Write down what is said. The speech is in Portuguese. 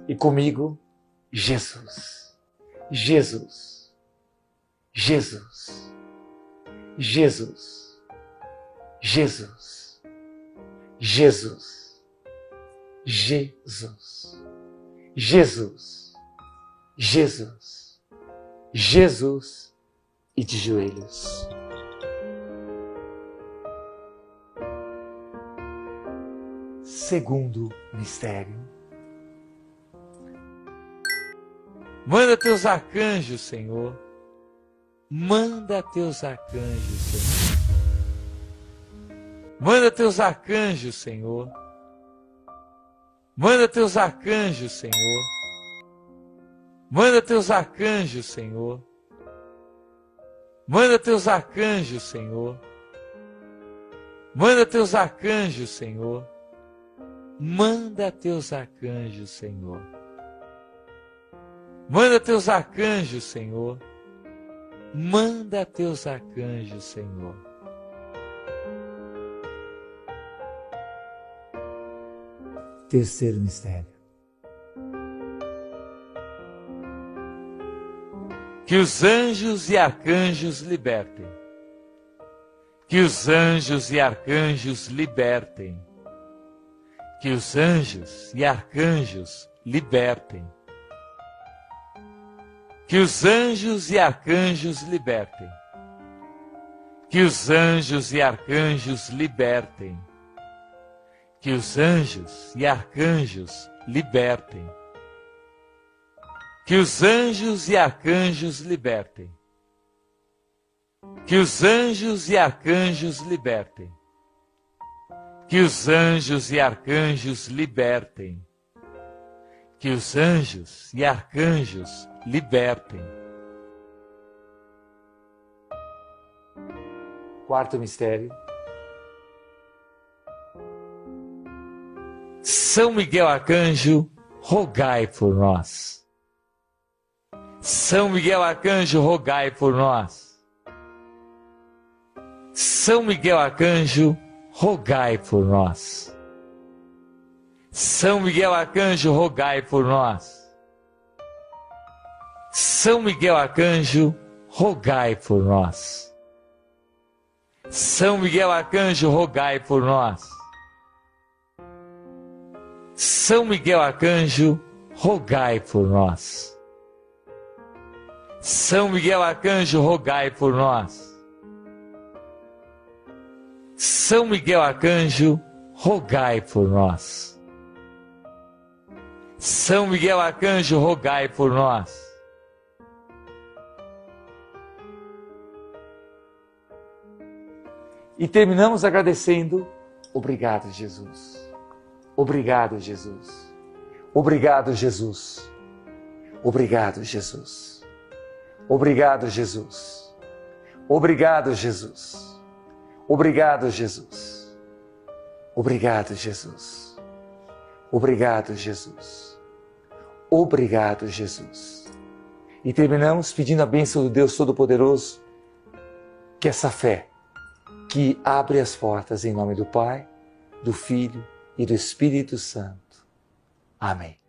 E comigo, Jesus, Jesus, Jesus, Jesus, Jesus, Jesus, Jesus, Jesus, Jesus, Jesus e de joelhos. Segundo mistério. Manda teus arcanjos, Senhor. Manda teus arcanjos, Senhor. Manda teus arcanjos, Senhor. Manda teus arcanjos, Senhor. Manda teus arcanjos, Senhor. Manda teus arcanjos, Senhor. Manda teus arcanjos, Senhor. Manda teus arcanjos, Senhor. Manda teus arcanjos, Senhor. Manda teus arcanjos, Senhor. Terceiro mistério. Que os anjos e arcanjos libertem. Que os anjos e arcanjos libertem. Que os anjos e arcanjos libertem. Que os anjos e arcanjos libertem. Que os anjos e arcanjos libertem. Que os anjos e arcanjos libertem. Que os anjos e arcanjos libertem. Que os anjos e arcanjos libertem. Que os anjos e arcanjos libertem. Que os anjos e arcanjos libertem. Quarto mistério. São Miguel Arcanjo, rogai por nós. São Miguel Arcanjo, rogai por nós. São Miguel Arcanjo, rogai por nós. São Miguel Arcanjo, rogai por nós. São Miguel Arcanjo, rogai por nós. São Miguel Arcanjo, rogai por nós. São Miguel Arcanjo, rogai por nós. São Miguel Arcanjo, rogai por nós. São Miguel Arcanjo, rogai por nós. São Miguel Arcanjo, rogai por nós. E terminamos agradecendo. Obrigado, Jesus. Obrigado, Jesus. Obrigado, Jesus. Obrigado, Jesus. Obrigado, Jesus. Obrigado, Jesus. Obrigado, Jesus. Obrigado, Jesus. Obrigado, Jesus. Obrigado, Jesus. E terminamos pedindo a bênção do Deus Todo-Poderoso, que essa fé que abre as portas em nome do Pai, do Filho e do Espírito Santo. Amém.